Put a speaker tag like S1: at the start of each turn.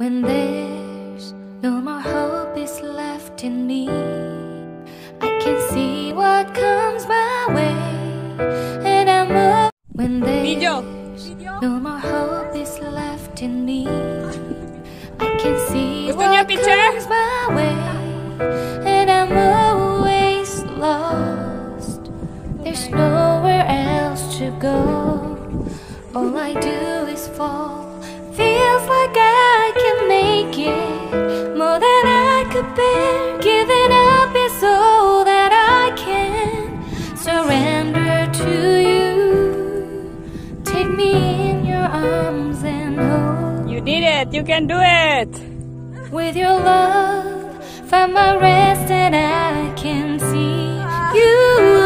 S1: When there's no more hope is left in me, I can see what comes my way, and I'm up. When there's no more hope is left in me, I can see what comes my way, and I'm always lost. There's nowhere else to go. All I do is fall. Feels like I can make it more than I could bear. Giving up is all that I can surrender to you. Take me in your arms and hold.
S2: You did it, you can do it.
S1: With your love, find my rest and I can see you.